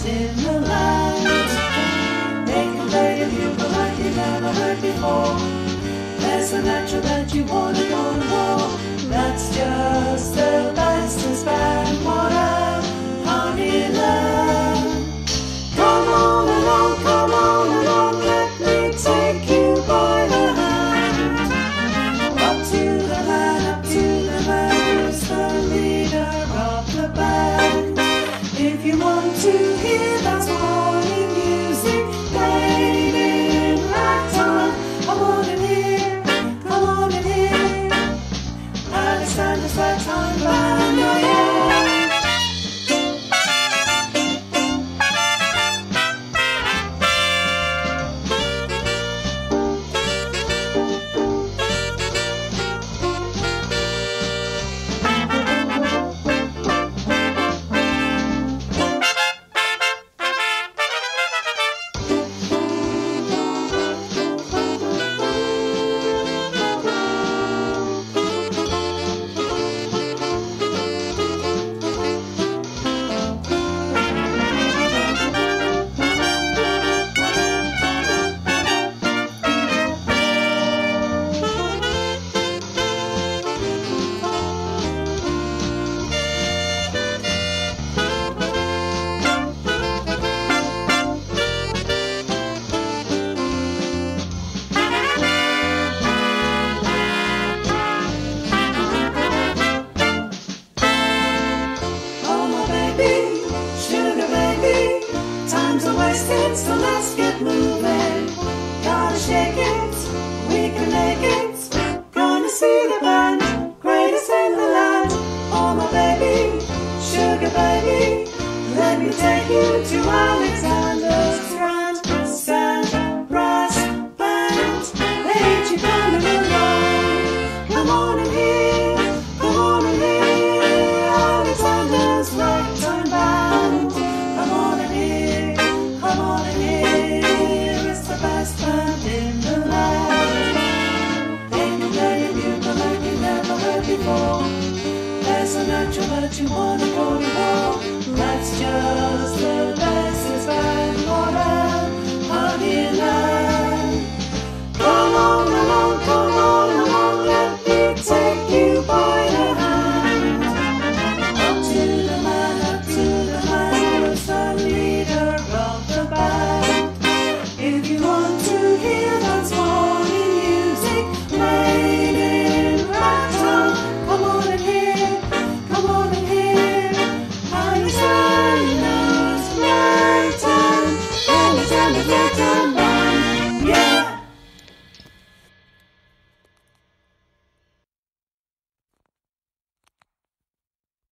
boys in the land. They can play a bugle like you've never heard before. There's a natural that you wanna go to war. That's just the bestest band. What a honey land. Come on along, let me take you by the hand. Up to the man, who's the leader of the band. If you want to hear that swanny music played in ragtime, come on in here, Alexander's Ragtime Band, oh yeah. So let's get moving. Gotta shake it, we can make it. Gonna see the band, greatest in the land. Oh my baby, sugar baby, let me take you to Alexander.